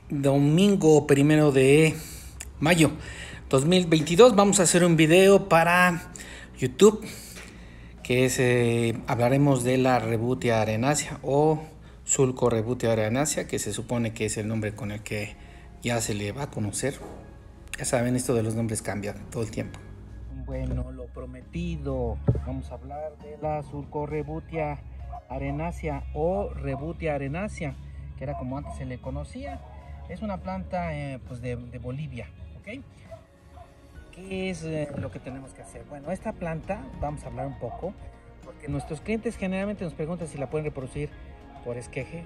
domingo 1 de mayo 2022 vamos a hacer un video para YouTube que es hablaremos de la Rebutia arenacea o Sulco Rebutia arenacea, que se supone que es el nombre con el que ya se le va a conocer. Ya saben, esto de los nombres cambia todo el tiempo. Bueno, lo prometido, vamos a hablar de la Sulco Rebutia arenacea o Rebutia arenacea, que era como antes se le conocía. Es una planta pues de Bolivia, ¿ok? ¿Qué es lo que tenemos que hacer? Bueno, esta planta vamos a hablar un poco, porque nuestros clientes generalmente nos preguntan si la pueden reproducir por esqueje.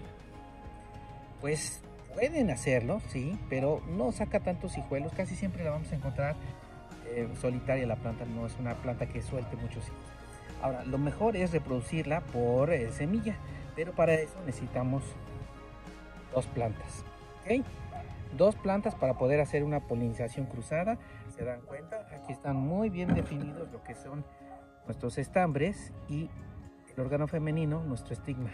Pues pueden hacerlo, sí, pero no saca tantos hijuelos. Casi siempre la vamos a encontrar solitaria. La planta no es una planta que suelte muchos hijos. Ahora, lo mejor es reproducirla por semilla, pero para eso necesitamos dos plantas, ¿ok? Dos plantas para poder hacer una polinización cruzada. Se dan cuenta, aquí están muy bien definidos lo que son nuestros estambres y el órgano femenino, nuestro estigma.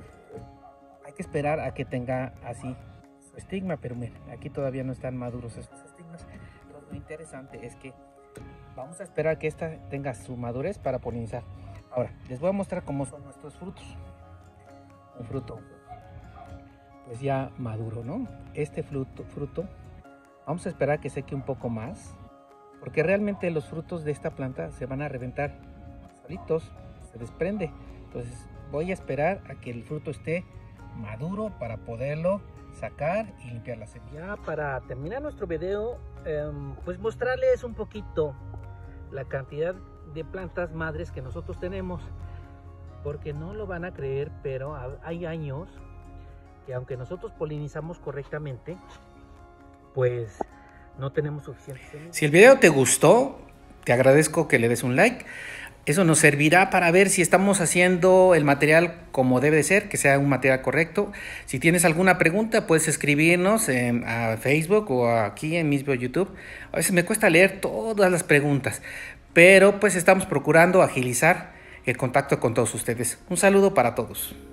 Hay que esperar a que tenga así su estigma, pero miren, aquí todavía no están maduros esos estigmas. Entonces, lo interesante es que vamos a esperar que esta tenga su madurez para polinizar. Ahora, les voy a mostrar cómo son nuestros frutos. Un fruto pues ya maduro, ¿no? Este fruto, vamos a esperar que seque un poco más, porque realmente los frutos de esta planta se van a reventar solitos, se desprende. Entonces voy a esperar a que el fruto esté maduro para poderlo sacar y limpiar la semilla. Para terminar nuestro video, pues mostrarles un poquito la cantidad de plantas madres que nosotros tenemos, porque no lo van a creer, pero hay años que aunque nosotros polinizamos correctamente, pues no tenemos suficiente semilla. Si el video te gustó, te agradezco que le des un like. Eso nos servirá para ver si estamos haciendo el material como debe de ser, que sea un material correcto. Si tienes alguna pregunta, puedes escribirnos a Facebook o aquí en mismo YouTube. A veces me cuesta leer todas las preguntas, pero pues estamos procurando agilizar el contacto con todos ustedes. Un saludo para todos.